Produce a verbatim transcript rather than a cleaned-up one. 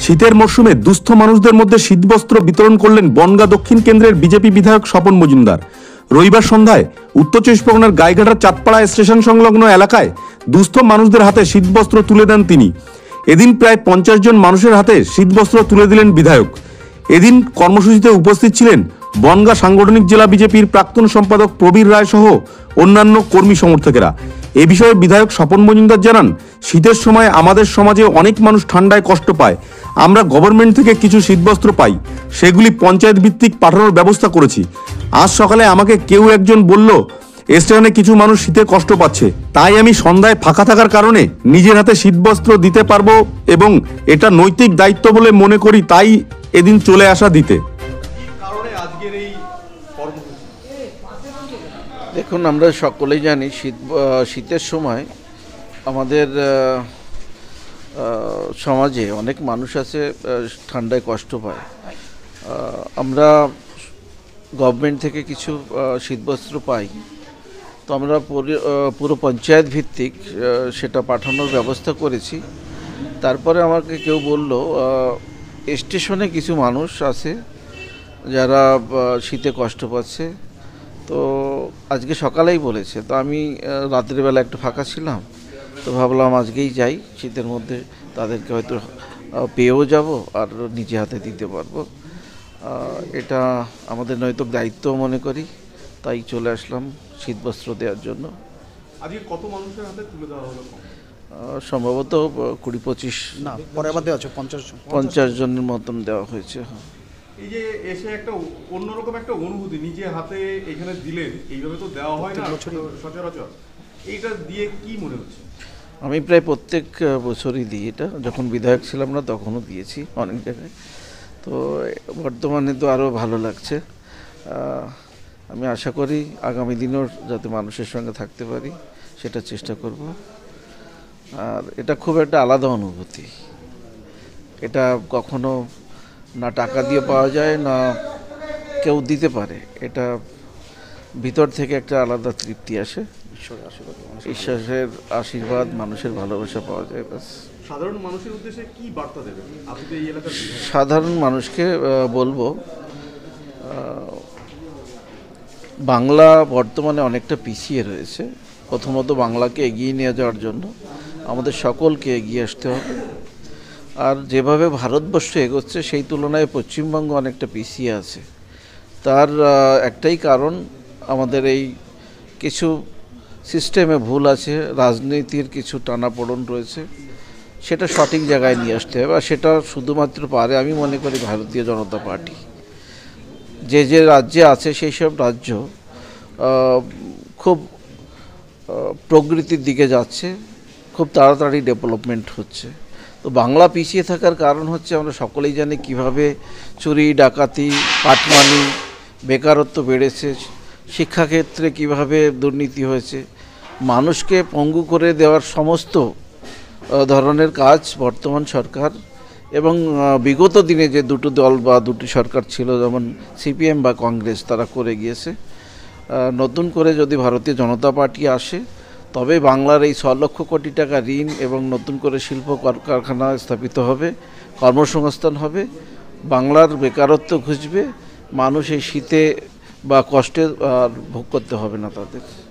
শীতের মরশুমে দুস্থ মানুষদের মধ্যে শীতবস্ত্র বিতরণ করলেন বনগাঁ দক্ষিণ কেন্দ্রের বিজেপি বিধায়ক স্বপন মজুমদার। রবিবার সন্ধ্যায় উত্তর চব্বিশ পরগনার গাইঘাটার চাঁদপাড়া স্টেশন সংলগ্ন এলাকায় দুস্থ মানুষদের হাতে শীতবস্ত্র তুলে দেন তিনি। এদিন প্রায় পঞ্চাশ জন মানুষের হাতে শীতবস্ত্র তুলে দিলেন বিধায়ক। এদিন কর্মসূচিতে উপস্থিত ছিলেন বনগাঁ সাংগঠনিক জেলা বিজেপির প্রাক্তন সম্পাদক প্রবীর রায় সহ অন্যান্য কর্মী সমর্থকেরা। এ বিষয়ে বিধায়ক স্বপন মজুমদার জানান, শীতের সময় আমাদের সমাজে অনেক মানুষ ঠান্ডায় কষ্ট পায়। আমরা গভর্নমেন্ট থেকে কিছু শীতবস্ত্র পাই, সেগুলি পঞ্চায়েত ভিত্তিক পাঠানোর ব্যবস্থা করেছি। আজ সকালে আমাকে কেউ একজন বলল স্টেশনে কিছু মানুষ শীতে কষ্ট পাচ্ছে, তাই আমি সন্ধ্যায় ফাঁকা থাকার কারণে নিজের হাতে শীতবস্ত্র দিতে পারবো এবং এটা নৈতিক দায়িত্ব বলে মনে করি, তাই এদিন চলে আসা দিতে। দেখুন, আমরা সকলেই জানি শীত শীতের সময় আমাদের সমাজে অনেক মানুষ আছে ঠান্ডায় কষ্ট পায়। আমরা গভর্নমেন্ট থেকে কিছু শীতবস্ত্র পাই, তো আমরা পুরো পঞ্চায়েত ভিত্তিক সেটা পাঠানোর ব্যবস্থা করেছি। তারপরে আমাকে কেউ বলল স্টেশনে কিছু মানুষ আছে যারা শীতে কষ্ট পাচ্ছে, তো আজকে সকালেই বলেছে। তো আমি রাতের বেলা একটু ফাঁকা ছিলাম, তো ভাবলাম আজকেই যাই, শীতের মধ্যে তাদেরকে হয়তো পেয়েও যাব আর নিজে হাতে দিতে পারবো। এটা আমাদের নৈতিক দায়িত্ব মনে করি, তাই চলে আসলাম শীতবস্ত্র দেওয়ার জন্য। আজকে কত মানুষের হাতে তুলে দেওয়া হলো? সম্ভবত কুড়ি পঁচিশ না পরে আবার দেওয়া হচ্ছে পঞ্চাশ পঞ্চাশ জনের মতন দেওয়া হয়েছে। এই যে এসে একটা অন্যরকম একটা অনুভূতি, নিজে হাতে এখানে দিলেন, এইভাবে তো দেওয়া হয় না সচরাচর, এইটা দিয়ে কি মনে হচ্ছে? আমি প্রায় প্রত্যেক বছরই দিই এটা, যখন বিধায়ক ছিলাম না তখনও দিয়েছি অনেক জায়গায়, তো বর্তমানে তো আরও ভালো লাগছে। আমি আশা করি আগামী দিনেও যাতে মানুষের সঙ্গে থাকতে পারি সেটা চেষ্টা করব। আর এটা খুব একটা আলাদা অনুভূতি, এটা কখনো না টাকা দিয়ে পাওয়া যায় না কেউ দিতে পারে, এটা ভিতর থেকে একটা আলাদা তৃপ্তি আসে, ঈশ্বরের আশীর্বাদ, মানুষের ভালোবাসা পাওয়া যায়। ব্যাস। সাধারণ মানুষের উদ্দেশ্যে কি বার্তা দেবেন আপনি এই এলাকার? সাধারণ মানুষকে বলবো, বাংলা বর্তমানে অনেকটা পিছিয়ে রয়েছে। প্রথমত বাংলাকে এগিয়ে নিয়ে যাওয়ার জন্য আমাদের সকলকে এগিয়ে আসতে হবে। আর যেভাবে ভারতবর্ষ এগোচ্ছে সেই তুলনায় পশ্চিমবঙ্গ অনেকটা পিছিয়ে আছে। তার একটাই কারণ, আমাদের এই কিছু সিস্টেমে ভুল আছে, রাজনীতির কিছু টানাপোড়েন রয়েছে, সেটা সঠিক জায়গায় নিয়ে আসতে হবে। আর সেটা শুধুমাত্র পারে আমি মনে করি ভারতীয় জনতা পার্টি। যে যে রাজ্যে আছে সেই সব রাজ্য খুব প্রগতির দিকে যাচ্ছে, খুব তাড়াতাড়ি ডেভেলপমেন্ট হচ্ছে। তো বাংলা পিছিয়ে থাকার কারণ হচ্ছে, আমরা সকলেই জানি কিভাবে চুরি ডাকাতি, কাটমানি, বেকারত্ব বেড়েছে, শিক্ষাক্ষেত্রে কিভাবে দুর্নীতি হয়েছে। মানুষকে পঙ্গু করে দেওয়ার সমস্ত ধরনের কাজ বর্তমান সরকার এবং বিগত দিনে যে দুটো দল বা দুটি সরকার ছিল, যেমন সিপিএম বা কংগ্রেস, তারা করে গিয়েছে। নতুন করে যদি ভারতীয় জনতা পার্টি আসে, তবে বাংলার এই ছ লক্ষ কোটি টাকা ঋণ এবং নতুন করে শিল্প কারখানা স্থাপিত হবে, কর্মসংস্থান হবে, বাংলার বেকারত্ব ঘুচবে, মানুষ এই শীতে বা কষ্টে আর ভোগ করতে হবে না তাদের।